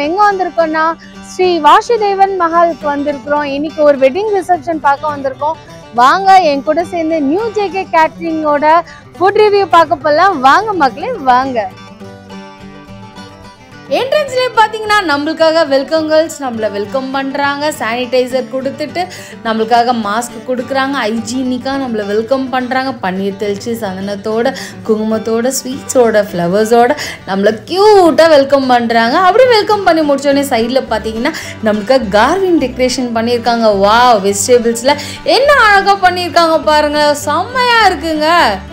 நம்ம எங்க வந்திருக்கோம்னா ஸ்ரீ வாசுதேவன் மஹாலுக்கு வந்திருக்கிறோம். இன்னைக்கு ஒரு வெட்டிங் ரிசப்ஷன் பார்க்க வந்திருக்கோம். வாங்க என் கூட சேர்ந்து நியூ ஜே.கே கேட்டரிங்கோட ஃபுட் ரிவ்யூ பார்க்க போலாம். வாங்க மக்களே வாங்க. என்ட்ரன்ஸ்லேயே பார்த்தீங்கன்னா நம்மளுக்காக வெல்கம் கேர்ள்ஸ் நம்மளை வெல்கம் பண்ணுறாங்க. சானிடைசர் கொடுத்துட்டு நம்மளுக்காக மாஸ்க் கொடுக்குறாங்க. ஹைஜீனிக்காக நம்மளை வெல்கம் பண்ணுறாங்க. பன்னீர் தெளிச்சு சந்தனத்தோட குங்குமத்தோட ஸ்வீட்ஸோட ஃப்ளவர்ஸோட நம்மளை க்யூட்டாக வெல்கம் பண்ணுறாங்க. அப்படி வெல்கம் பண்ணி முடிச்சோடனே சைடில் பார்த்தீங்கன்னா நம்மளுக்காக கார்வின் டெக்கரேஷன் பண்ணியிருக்காங்க. வா வெஜிடபிள்ஸில் என்ன அழகாக பண்ணியிருக்காங்க பாருங்கள், செம்மையாக இருக்குங்க.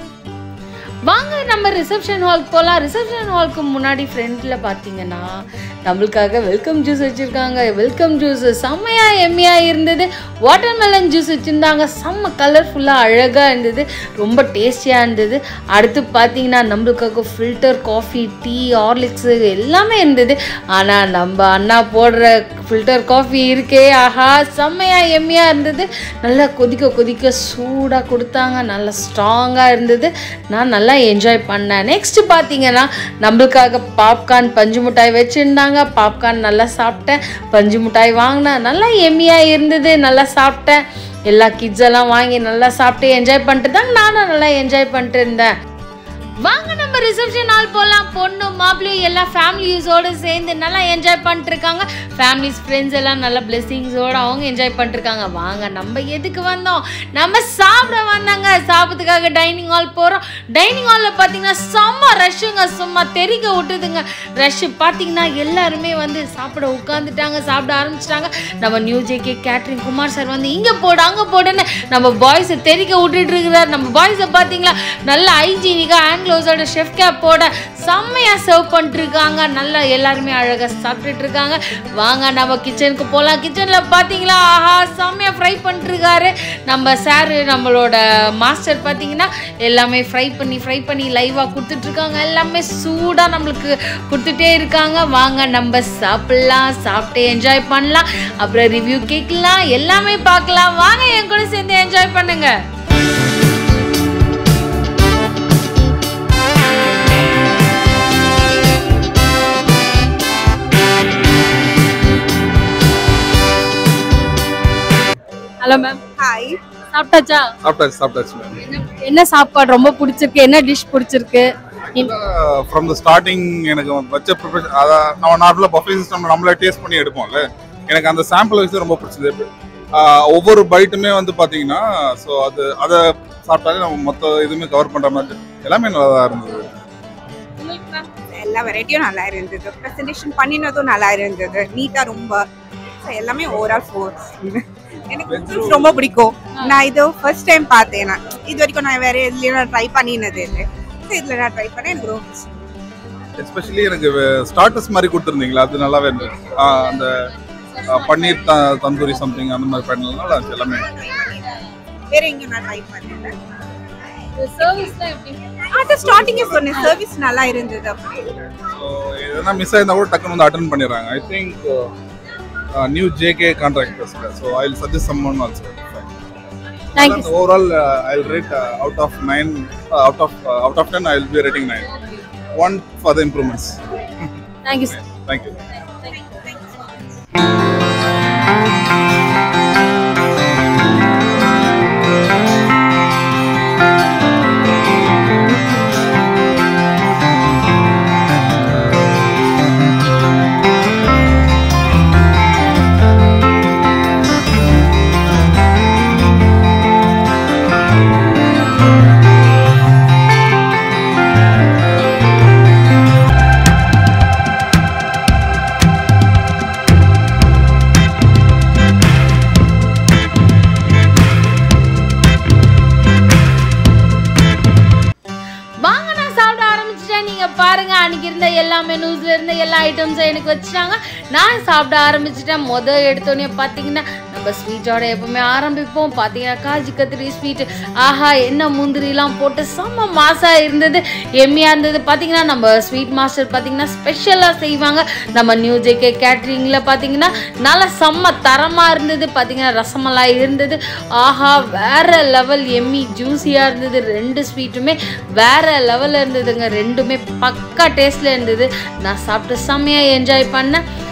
வாங்க நம்ம ரிசப்ஷன் ஹாலுக்கு போகலாம். ரிசப்ஷன் ஹாலுக்கு முன்னாடி ஃப்ரண்ட்டில் பார்த்தீங்கன்னா நம்மளுக்காக வெல்கம் ஜூஸ் வச்சுருக்காங்க. வெல்கம் ஜூஸ் செம்மையாக எம்மியாக இருந்தது. வாட்டர்மெலன் ஜூஸ் வச்சுருந்தாங்க. செம்ம கலர்ஃபுல்லாக அழகாக இருந்தது, ரொம்ப டேஸ்டியாக இருந்தது. அடுத்து பார்த்தீங்கன்னா நம்மளுக்காக ஃபில்டர் காஃபி, டீ, ஹார்லிக்ஸு எல்லாமே இருந்தது. ஆனால் நம்ம அண்ணா போடுற ஃபில்டர் காஃபி இருக்கே, ஆஹா செம்மையாக எம்மியாக இருந்தது. நல்லா கொதிக்க கொதிக்க சூடாக கொடுத்தாங்க. நல்லா ஸ்ட்ராங்காக இருந்தது. நான் நல்லா என்ஜாய் பண்ணேன். நெக்ஸ்ட் பார்த்தீங்கன்னா நம்மளுக்காக பாப்கார்ன் பஞ்சு மிட்டாய் வச்சுருந்தாங்க. பாப்கார்ன் நல்லா சாப்பிட்டேன். பஞ்சு மிட்டாய் வாங்கினேன். நல்லா எம்மியாக இருந்தது. நல்லா சாப்பிட்டேன். எல்லா கிட்ஸ் எல்லாம் வாங்கி நல்லா சாப்பிட்டு என்ஜாய் பண்ணிட்டு தான் நானும் நல்லா என்ஜாய் பண்ணிட்டு இருந்தேன். வாங்க நம்ம ரிசப்ஷன் ஹால் போகலாம். பொண்ணு மாப்பிள்ளையும் எல்லா ஃபேமிலிஸோடு சேர்ந்து நல்லா என்ஜாய் பண்ணிட்டு இருக்காங்க. ஃபேமிலிஸ் ஃப்ரெண்ட்ஸ் எல்லாம் நல்ல பிளெஸிங்ஸோடு அவங்க என்ஜாய் பண்ணிட்டுருக்காங்க. வாங்க நம்ம எதுக்கு வந்தோம், நம்ம சாப்பிட வந்தாங்க. சாப்பிட்றதுக்காக டைனிங் ஹால் போகிறோம். டைனிங் ஹாலில் பார்த்தீங்கன்னா செம்ம ரஷ்ஷுங்க, சும்மா தெறிக்க விட்டுதுங்க. ரஷ்ஷு பார்த்தீங்கன்னா எல்லாருமே வந்து சாப்பிட உட்காந்துட்டாங்க, சாப்பிட ஆரம்பிச்சிட்டாங்க. நம்ம new JK catering Kumar sir வந்து இங்கே போடு அங்கே போடுன்னு நம்ம பாய்ஸை தெறிக்க விட்டுட்டு இருக்கிறார். நம்ம பாய்ஸை பார்த்தீங்களா நல்ல ஹைஜீனிக்காக ோட ஷெஃப் கேப் போட செம்மையா சர்வ் பண்ணிட்டு இருக்காங்க. நல்லா எல்லாருமே அழகா சாப்பிட்டுட்டு இருக்காங்க. வாங்க நம்ம கிச்சனுக்கு போகலாம். கிச்சன்ல பாத்தீங்களா, ஆஹா செம்மையா ஃப்ரை பண்ணிட்டு இருக்காரு நம்ம சார். நம்மளோட மாஸ்டர் பாத்தீங்கன்னா எல்லாமே ஃப்ரை பண்ணி லைவா கொடுத்துட்டு இருக்காங்க. எல்லாமே சூடா நம்மளுக்கு கொடுத்துட்டே இருக்காங்க. வாங்க நம்ம சாப்பிடலாம், சாப்பிட்டு என்ஜாய் பண்ணலாம், அப்புறம் ரிவ்யூ கேட்கலாம், எல்லாமே பார்க்கலாம். வாங்க என் கூட சேர்ந்து என்ஜாய் பண்ணுங்க. Hello ma'am. ஹாய். சாப்பிட்டாச்சா? சாப்பிட்டாச்சு மேம். என்ன சாப்பாடு ரொம்ப பிடிச்சிருக்கு, என்ன டிஷ் பிடிச்சிருக்கு? ஃப்ரம் தி ஸ்டார்டிங் எனக்கு வச்ச ப்ரிப்பரேஷன் நம்ம நார்மலாக பஃபே சிஸ்டம் நம்மளே டேஸ்ட் பண்ணி எடுப்போம்ல, எனக்கு அந்த சாம்பிள் வச்சு ரொம்ப பிடிச்சது. ஒவ்வொரு பைட்டுமே வந்து பார்த்தீங்கன்னா ஸோ அதை சாப்பிட்டாலே நம்ம மொத்த இதுவுமே கவர் பண்ணுற மாதிரி எல்லாமே நல்லா தான் இருந்தது. எல்லா வெரைட்டியும் நல்லா இருந்தது. ப்ரெசன்டேஷன் பண்ணினதும் நல்லா இருந்தது. நீட்டாக ரொம்ப எல்லாமே ஓவரால் 4. எனக்கு ரொம்ப பிடிக்கும். நான் இது ஃபர்ஸ்ட் டைம் பார்த்தேன். நான் இது வரைக்கும் நான் வேற எதுலையும் ட்ரை பண்ணினது இல்லை. இதில் நான் ட்ரை பண்ணேன், எனக்கு ரொம்ப பிடிச்சி. எஸ்பெஷலி எனக்கு ஸ்டார்டர்ஸ் மாதிரி கொடுத்துருந்தீங்களா, அது நல்லாவே இருந்தது. அந்த பன்னீர் தந்தூரி சம்திங் அந்த மாதிரி பண்ணலாம். அது எல்லாமே வேற எங்கேயும் நான் ட்ரை பண்ணல. ஸ்டார்டிங்கே சொன்னேன், சர்வீஸ் நல்லா இருந்தது. எதனா மிஸ் ஆயிருந்தா கூட டக்குன்னு வந்து அட்டெண்ட் பண்ணிடுறாங்க. I think new G.A.A contractors, so I'll suggest someone also. Thank you. Overall I'll rate out of 9 out of 10 I'll be rating 9. 1 for the improvements. Thank you. Thank you. பாருங்க, அன்னைக்கு இருந்த எல்லா மெனூஸ்ல இருந்த எல்லா ஐட்டம்ஸும் எனக்கு வச்சுட்டாங்க. நான் சாப்பிட ஆரம்பிச்சிட்டேன். எடுத்தோடனே பார்த்தீங்கன்னா நம்ம ஸ்வீட்டோட எப்பவுமே ஆரம்பிப்போம். பார்த்தீங்கன்னா காஜி கத்திரி ஸ்வீட், ஆஹா என்ன முந்திரிலாம் போட்டு செம்ம மாசாக இருந்தது, எம்மியாக இருந்தது. பார்த்தீங்கன்னா நம்ம ஸ்வீட் மாஸ்டர் பார்த்தீங்கன்னா ஸ்பெஷலாக செய்வாங்க. நம்ம நியூ ஜே.கே கேட்டரிங்கில் பார்த்தீங்கன்னா நல்லா செம்ம தரமாக இருந்தது. பார்த்தீங்கன்னா ரசமலாய் இருந்தது, ஆஹா வேற லெவல் எம்மி ஜூஸியாக இருந்தது. 2 ஸ்வீட்டுமே வேற லெவலில் இருந்ததுங்க. 2மே பக்கா டேஸ்ட்டில் இருந்தது. நான் சாப்பிட்டு செம்மையாக என்ஜாய் பண்ணேன்.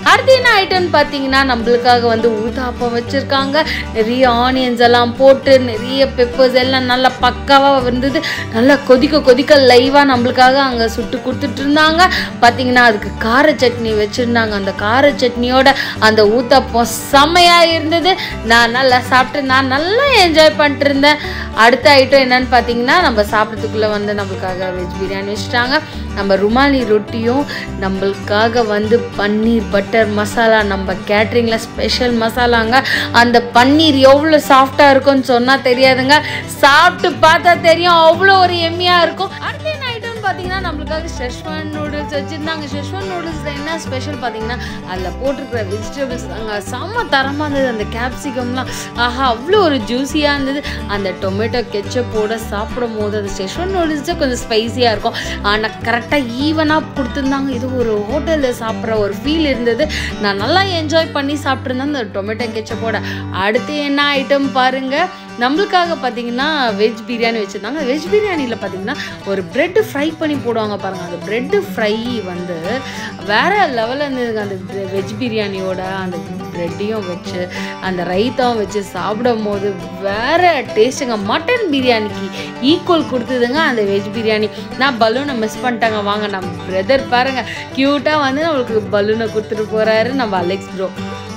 அடுத்து என்ன ஐட்டம்னு பார்த்தீங்கன்னா நம்மளுக்காக வந்து ஊத்தாப்பம் வச்சுருக்காங்க. நிறைய ஆனியன்ஸ் எல்லாம் போட்டு நிறைய பெப்பர்ஸ் எல்லாம் நல்லா பக்காவாக இருந்தது. நல்லா கொதிக்க லைவாக நம்மளுக்காக அங்கே சுட்டு கொடுத்துட்டு இருந்தாங்க. பார்த்தீங்கன்னா அதுக்கு கார சட்னி வச்சுருந்தாங்க. அந்த கார சட்னியோட அந்த ஊத்தாப்பம் செம்மையாக இருந்தது. நான் நல்லா சாப்பிட்டு நான் நல்லா என்ஜாய் பண்ணிட்டு இருந்தேன். அடுத்த ஐட்டம் என்னன்னு பார்த்தீங்கன்னா நம்ம சாப்பிட்றதுக்குள்ளே வந்து நம்மளுக்காக வெஜ் பிரியாணி வச்சுட்டாங்க. நம்ம ருமாலி ரொட்டியும் நம்மளுக்காக வந்து பன்னீர் பட்டர் மசாலா, நம்ம கேட்ரிங்கில் ஸ்பெஷல் மசாலாங்க. அந்த பன்னீர் எவ்வளோ சாஃப்டாக இருக்கும்னு சொன்னால் தெரியாதுங்க, சாப்பிட்டு பார்த்தா தெரியும், அவ்வளோ ஒரு எம்மியாக இருக்கும். அடுத்த என்ன ஐட்டம்னு பார்த்தீங்கன்னா நம்மளுக்காக ஷெஷ்வான் நூடுல்ஸ் வச்சுருந்தாங்க. ஷெஷ்வான் நூடுல்ஸில் என்ன ஸ்பெஷல் பார்த்தீங்கன்னா அதில் போட்டிருக்கிற வெஜிடபிள்ஸ் தாங்க செம்ம தரமாக இருந்தது. அந்த கேப்சிகம்லாம் ஆஹா அவ்வளோ ஒரு ஜூஸியாக இருந்தது. அந்த டொமேட்டோ கெச்சப்போட சாப்பிடும் போது அது ஷெஷ்வான் நூடுல்ஸே கொஞ்சம் ஸ்பைஸியாக இருக்கும், ஆனால் கரெக்டாக ஈவனாக கொடுத்துருந்தாங்க. இது ஒரு ஹோட்டலில் சாப்பிட்ற ஒரு ஃபீல் இருந்தது. நான் நல்லா என்ஜாய் பண்ணி சாப்பிட்ருந்தேன் அந்த டொமேட்டோ கெச்சப்போட. அடுத்து என்ன ஐட்டம் பாருங்கள், நம்மளுக்காக பார்த்தீங்கன்னா வெஜ் பிரியாணி வச்சுருந்தாங்க. வெஜ் பிரியாணியில் பார்த்தீங்கன்னா ஒரு ப்ரெட்டு ஃப்ரை பண்ணி போடுவாங்க பாருங்கள். அந்த ப்ரெட்டு ஃப்ரை வந்து வேறு லெவலில் இருந்ததுங்க. அந்த வெஜ் பிரியாணியோட அந்த ப்ரெட்டையும் வச்சு அந்த ரைத்தாவும் வச்சு சாப்பிடும் போது வேறு டேஸ்ட்டுங்க. மட்டன் பிரியாணிக்கு ஈக்குவல் கொடுத்ததுங்க அந்த வெஜ் பிரியாணி. நான் பலூனை மிஸ் பண்ணிட்டாங்க. வாங்க நம்ம பிரதர் பாருங்கள் க்யூட்டாக வந்து நம்மளுக்கு பலூனை கொடுத்துட்டு போகிறாரு நம்ம அலெக்ஸ் ப்ரோ.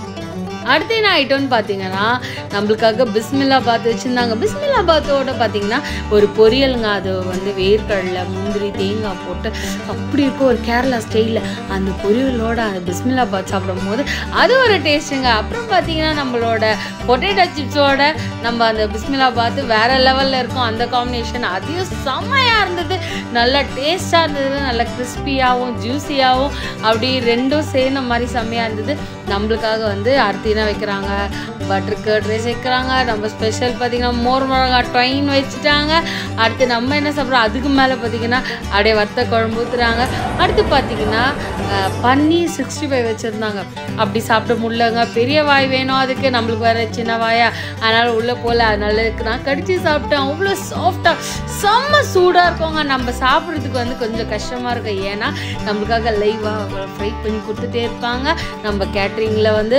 அடுத்து என்ன ஐட்டம்னு பார்த்தீங்கன்னா நம்மளுக்காக பிஸ்மில்லாபாத் வச்சுருந்தாங்க. பிஸ்மில்லாபாத்தோட பார்த்தீங்கன்னா ஒரு பொரியலுங்க. அது வந்து வேர்க்கடலை முந்திரி தேங்காய் போட்டு அப்படி இருக்கும் ஒரு கேரளா ஸ்டைலில். அந்த பொரியலோட அந்த பிஸ்மில்லாபாத் சாப்பிடும் போது அது ஒரு டேஸ்ட்டுங்க. அப்புறம் பார்த்தீங்கன்னா நம்மளோட பொட்டேட்டோ சிப்ஸோட நம்ம அந்த பிஸ்மில்லாபாத் வேறு லெவலில் இருக்கும். அந்த காம்பினேஷன் அதையும் செம்மையாக இருந்தது. நல்லா டேஸ்ட்டாக இருந்தது. நல்லா கிறிஸ்பியாகவும் ஜூஸியாகவும் அப்படி ரெண்டும் சேர்ந்த மாதிரி செம்மையாக இருந்தது. நம்மளுக்காக வந்து அடுத்து என்ன வைக்கிறாங்க, பட்டர் கர்ட் ரைஸ் வைக்கிறாங்க. நம்ம ஸ்பெஷல் பார்த்திங்கன்னா மோர் மிளகா ட்வைன் வச்சுட்டாங்க. அடுத்து நம்ம என்ன சாப்பிட்றோம், அதுக்கு மேலே பார்த்திங்கன்னா அப்படியே வத்த குழம்பு ஊற்றுறாங்க. அடுத்து பார்த்திங்கன்னா பன்னீர் 65 வச்சுருந்தாங்க. அப்படி சாப்பிட முடியலங்க, பெரிய வாய் வேணும் அதுக்கு, நம்மளுக்கு வேறு சின்ன வாயா, அதனால் உள்ளே போகல. அதனால நான் கடிச்சு சாப்பிட்டேன். அவ்வளோ சாஃப்டாக செம்ம சூடாக இருக்குங்க. நம்ம சாப்பிட்றதுக்கு வந்து கொஞ்சம் கஷ்டமாக இருக்கும், ஏன்னா நம்மளுக்காக லைவாக ஃப்ரை பண்ணி கொடுத்துட்டே இருப்பாங்க. நம்ம கேட்ரிங்கில் வந்து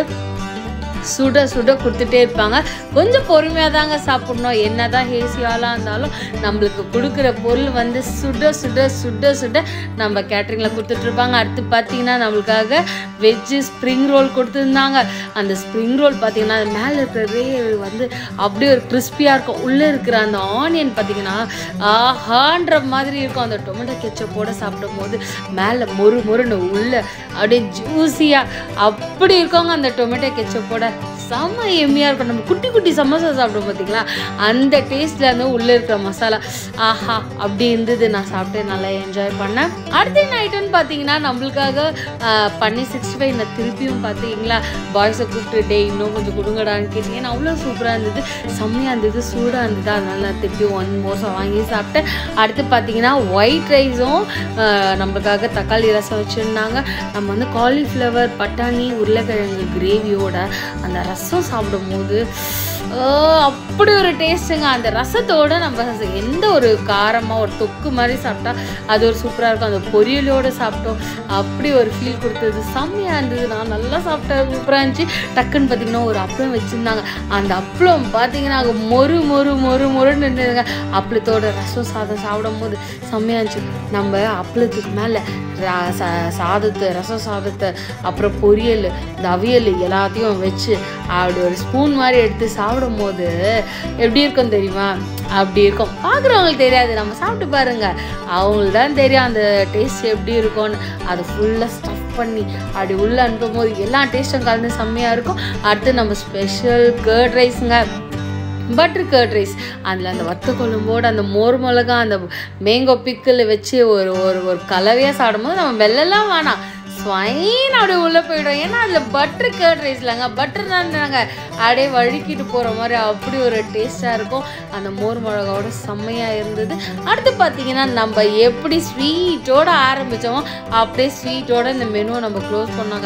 சுட சுட கொடுத்துட்டே இருப்பாங்க. கொஞ்சம் பொறுமையாக தாங்க சாப்பிட்ணும். என்ன தான் ஹேசியாலாம் இருந்தாலும் நம்மளுக்கு கொடுக்குற பொருள் வந்து சுட சுட சுட சுட நம்ம கேட்ரிங்கில் கொடுத்துட்ருப்பாங்க. அடுத்து பார்த்திங்கன்னா நம்மளுக்காக வெஜ்ஜு ஸ்ப்ரிங் ரோல் கொடுத்துருந்தாங்க. அந்த ஸ்ப்ரிங் ரோல் பார்த்திங்கன்னா அது மேலே இருக்கிற ரே வந்து அப்படியே ஒரு கிறிஸ்பியாக இருக்கும். உள்ளே இருக்கிற அந்த ஆனியன் பார்த்திங்கன்னா ஆஹான்ற மாதிரி இருக்கும். அந்த டொமேட்டோ கெச்சப்போடு சாப்பிடும் போது மேலே மொறுன்னு உள்ளே அப்படியே ஜூஸியாக அப்படி இருக்கோங்க. அந்த டொமேட்டோ கெச்சப்போட செம்ம எம்மியாக இருக்கும். நம்ம குட்டி குட்டி சமோசா சாப்பிடும் பார்த்தீங்களா, அந்த டேஸ்ட்டில் வந்து உள்ளே இருக்கிற மசாலா ஆஹா அப்படி இருந்தது. நான் சாப்பிட்டு நல்லா என்ஜாய் பண்ணேன். அடுத்த என்ன ஐட்டம்னு பார்த்தீங்கன்னா நம்மளுக்காக பன்னீர் 65 நான் திருப்பியும் பார்த்தீங்களா பாய்ஸை கூப்பிட்டு டே இன்னும் கொஞ்சம் கொடுங்கடான்னு கேட்டீங்கன்னா அவ்வளோ சூப்பராக இருந்தது, செம்மையாக இருந்தது, சூடாக இருந்தது. அதனால நான் திருப்பி 1 மோசம் வாங்கி சாப்பிட்டேன். அடுத்து பார்த்தீங்கன்னா ஒயிட் ரைஸும் நம்மளுக்காக தக்காளி ரசம் வச்சுருந்தாங்க. நம்ம வந்து காலிஃப்ளவர் பட்டாணி உருளைக்கிழங்கு கிரேவியோட அந்த ரசம் சாப்பிடும் போது அப்படி ஒரு டேஸ்ட்டுங்க. அந்த ரசத்தோடு நம்ம எந்த ஒரு காரமாக ஒரு தொக்கு மாதிரி சாப்பிட்டா அது ஒரு சூப்பராக இருக்கும். அந்த பொரியலோடு சாப்பிட்டோம், அப்படி ஒரு ஃபீல் கொடுத்தது, செம்மையாக இருந்தது. நான் நல்லா சாப்பிட்டேன், சூப்பராக இருந்துச்சு. டக்குன்னு பார்த்திங்கன்னா ஒரு அப்பளம் வச்சுருந்தாங்க. அந்த அப்பளம் பார்த்திங்கன்னா மொறுன்னு இருந்ததுங்க. அப்பளத்தோட ரசம் சாதம் சாப்பிடும் போது செம்மையாக இருந்துச்சு. நம்ம அப்பளத்துக்கு மேலே சாதத்தை ரசம் சாதத்தை அப்புறம் பொரியல் இந்த அவியல் எல்லாத்தையும் வச்சு அப்படி ஒரு ஸ்பூன் மாதிரி எடுத்து சாப்பிடும் போது எப்படி இருக்கும் தெரியுமா, அப்படி இருக்கும். பார்க்குறவங்களுக்கு தெரியாது, நம்ம சாப்பிட்டு பாருங்க, அவங்களுக்கு தான் தெரியும் அந்த டேஸ்ட் எப்படி இருக்கும்னு. அதை ஃபுல்லாக ஸ்டஃப் பண்ணி அப்படி உள்ளே அனுப்பும் போது எல்லா டேஸ்ட்டும் கலந்து செம்மையாக இருக்கும். அடுத்து நம்ம ஸ்பெஷல் கர்ட் ரைஸுங்க, பட்டர் கர்ட் ரைஸ். அதில் அந்த வத்த குழம்போடு அந்த மோர் மிளகா அந்த மேங்கோ பிக்கில் வச்சு ஒரு ஒரு கலவையாக சாப்பிடும்போது நம்ம வெள்ளெல்லாம் வேணாம், ஸ்வைன் அப்படியே உள்ளே போயிடும். ஏன்னா அதில் பட்டர் கர்ட் ரைஸ் இல்லைங்க, பட்டர் தான் நாங்கள் அப்படியே வழுக்கிட்டு போகிற மாதிரி அப்படி ஒரு டேஸ்ட்டாக இருக்கும். அந்த மோர் மிளகாவோட செம்மையாக இருந்தது. அடுத்து பார்த்திங்கன்னா நம்ம எப்படி ஸ்வீட்டோடு ஆரம்பித்தோமோ அப்படியே ஸ்வீட்டோடு இந்த மெனுவை நம்ம க்ளோஸ் பண்ணாங்க.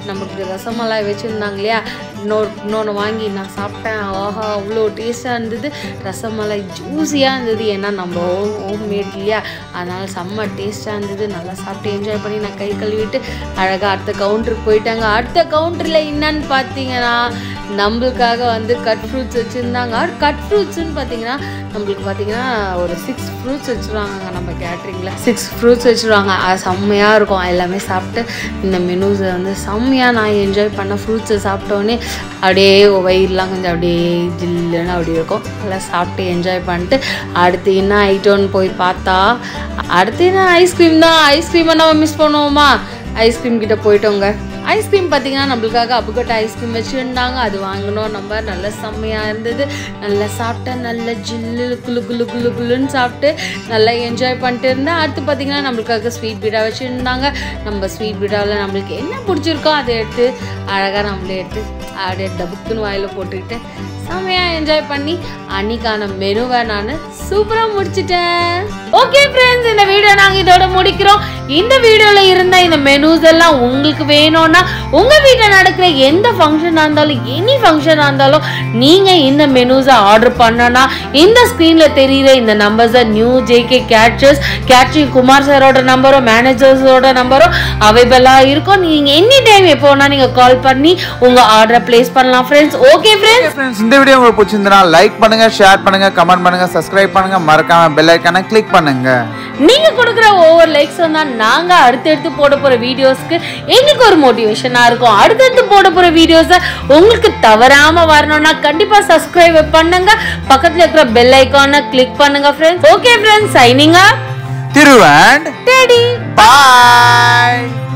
நமக்கு ரசமலாய் வச்சுருந்தாங்க இல்லையா, இன்னொன்று வாங்கி நான் சாப்பிட்டேன். ஆஹா அவ்வளோ டேஸ்ட்டாக இருந்தது. ரசமலாய் ஜூஸியாக இருந்தது. ஏன்னா நம்ம ஹோம் மேட் இல்லையா, அதனால் செம்ம டேஸ்ட்டாக இருந்தது. நல்லா சாப்பிட்டு என்ஜாய் பண்ணி நான் கை கழுவிட்டு அழகாக அடுத்த கவுண்டருக்கு போயிட்டாங்க. அடுத்த கவுண்டரில் என்னன்னு பார்த்தீங்கன்னா நம்மளுக்காக வந்து கட் ஃப்ரூட்ஸ் வச்சுருந்தாங்க. கட் ஃப்ரூட்ஸ்ன்னு பார்த்தீங்கன்னா நம்மளுக்கு பார்த்தீங்கன்னா ஒரு 6 ஃப்ரூட்ஸ் வச்சுருவாங்க. நம்ம கேட்ரிங்கில் 6 ஃப்ரூட்ஸ் வச்சுருவாங்க. அது செம்மையாக இருக்கும். எல்லாமே சாப்பிட்டு இந்த மெனூஸை வந்து செம்மையாக நான் என்ஜாய் பண்ண. ஃப்ரூட்ஸை சாப்பிட்டோன்னே அப்படியே வயிறுலாம் கொஞ்சம் அப்படியே ஜில்லுன்னு அப்படி இருக்கும். நல்லா சாப்பிட்டு என்ஜாய் பண்ணிட்டு அடுத்து என்ன ஐட்டம்னு போய் பார்த்தா அடுத்து என்ன ஐஸ்கிரீம் தான். ஐஸ்கிரீமை நம்ம மிஸ் பண்ணுவோமா? ஐஸ்கிரீம் கிட்ட போயிட்டோங்க. ஐஸ்கிரீம் பார்த்தீங்கன்னா நம்மளுக்காக அபுகட்ட ஐஸ்கிரீம் வச்சுருந்தாங்க. அது வாங்கினோம். நம்ம நல்லா செம்மையாக இருந்தது. நல்லா சாப்பிட்டேன். நல்லா ஜில்லு குளு குளு குளு குளுன்னு சாப்பிட்டு நல்லா என்ஜாய் பண்ணிட்டு இருந்தேன். அடுத்து பார்த்தீங்கன்னா நம்மளுக்காக ஸ்வீட் பீடா வச்சுருந்தாங்க. நம்ம ஸ்வீட் பீடாவில் நம்மளுக்கு என்ன பிடிச்சிருக்கோ அதை எடுத்து அழகாக நம்மளே எடுத்து அப்படியே டபுக்குன்னு வாயில் போட்டுக்கிட்டு செம்மையாக என்ஜாய் பண்ணி அன்னைக்கான மெனுவை நான் சூப்பராக முடிச்சிட்டேன். ஓகே ஃப்ரெண்ட்ஸ், இந்த வீடியோ நாங்கள் இதோட முடிக்கிறோம். இந்த வீடியோவில் இருந்த இந்த மெனூஸ் எல்லாம் உங்களுக்கு வேணும்னா உங்கள் வீட்டில் நடக்கிற எந்த ஃபங்க்ஷனாக இருந்தாலும் எனி ஃபங்க்ஷனாக இருந்தாலும் நீங்கள் இந்த மெனூஸை ஆர்டர் பண்ணனா இந்த ஸ்க்ரீனில் தெரிகிற இந்த நம்பர்ஸை new G.A.A caterers catering Kumar சாரோட நம்பரும் மேனேஜர்ஸோட நம்பரும் அவைலபிளாக இருக்கும். நீங்கள் எனி டைம் எப்போ வேணா நீங்கள் கால் பண்ணி உங்கள் ஆர்டரை பிளேஸ் பண்ணலாம் ஃப்ரெண்ட்ஸ். ஓகே ஃப்ரெண்ட்ஸ், இந்த வீடியோ உங்களுக்கு பிடிச்சிருந்தா லைக் பண்ணுங்க, ஷேர் பண்ணுங்க, கமெண்ட் பண்ணுங்க, சப்ஸ்கிரைப் பண்ணுங்க, மறக்காம பெல் ஐகானை கிளிக் பண்ணுங்க. நீங்க கொடுக்குற ஒவ்வொரு லைக்ஸ் தான் நாங்க அடுத்தடுத்து போட போற வீடியோஸ்க்கு எங்களுக்கு ஒரு மோட்டிவேஷனா இருக்கும். அடுத்தடுத்து போட போற வீடியோஸை உங்களுக்கு தவறாம வரணும்னா கண்டிப்பா சப்ஸ்கிரைப் பண்ணுங்க. பக்கத்துல இருக்கிற பெல் ஐகானை கிளிக் பண்ணுங்க friends. Okay friends, signing off Thiru and Teddy. Bye.